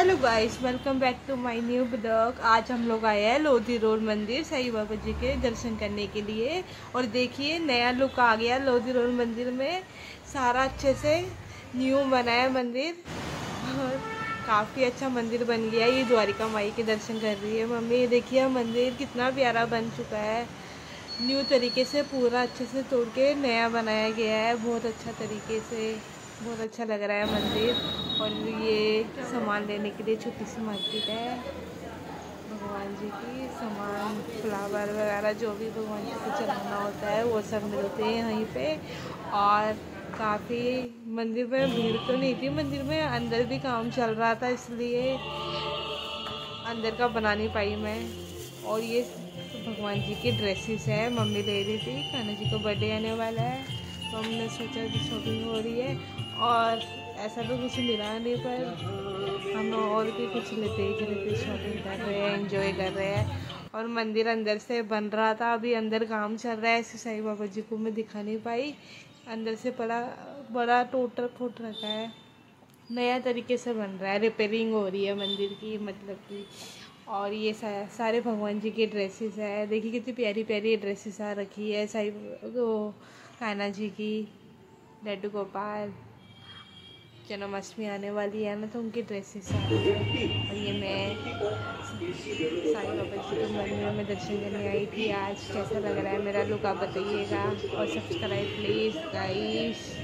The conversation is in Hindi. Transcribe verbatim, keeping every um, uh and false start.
Hello guys, welcome back to my new blog. आज हम लोग आए हैं लोधी रोड मंदिर साईं बाबा जी के दर्शन करने के लिए। और देखिए नया लुक आ गया लोधी रोड मंदिर में। सारा अच्छे से न्यू बना है मंदिर और काफ़ी अच्छा मंदिर बन गया है। ये द्वारिका माई के दर्शन कर रही है मम्मी। ये देखिए मंदिर कितना प्यारा बन चुका है। न्यू तरीके से पूरा अच्छे से तोड़ के नया बनाया गया है, बहुत अच्छा तरीके से। बहुत अच्छा लग रहा है मंदिर। और ये सामान लेने के लिए छोटी सी मार्केट है। भगवान जी की सामान, फ्लावर वगैरह जो भी भगवान जी को चढ़ाना होता है वो सब मिलते हैं यहीं पे। और काफ़ी मंदिर में भीड़ तो नहीं थी, मंदिर में अंदर भी काम चल रहा था इसलिए अंदर का बना नहीं पाई मैं। और ये भगवान जी की ड्रेसेस है, मम्मी ले रही थी। कान्हा जी को बर्थडे आने वाला है तो हमने सोचा कि शॉपिंग हो रही है। और ऐसा तो कुछ मिला नहीं पर हम और भी कुछ लेते ही खरीदते, शॉपिंग कर रहे हैं, एंजॉय कर रहे हैं। और मंदिर अंदर से बन रहा था, अभी अंदर काम चल रहा है, ऐसे साईं बाबा जी को मैं दिखा नहीं पाई। अंदर से बड़ा बड़ा टोटल फुट रखा है, नया तरीके से बन रहा है, रिपेयरिंग हो रही है मंदिर की मतलब की। और ये सा, सारे भगवान जी की ड्रेसेस है। देखिए कितनी प्यारी प्यारी ड्रेसेस आ रखी है साई वो कान्हा जी की, लड्डू गोपाल। जन्माष्टमी आने वाली है ना तो उनकी ड्रेसेस आ रही है। और ये मैं साईं बाबा जी के मंदिर में दर्शन करने आई थी आज। कैसा लग रहा है मेरा लुक आप बताइएगा और सब्सक्राइब प्लीज़ गाइस।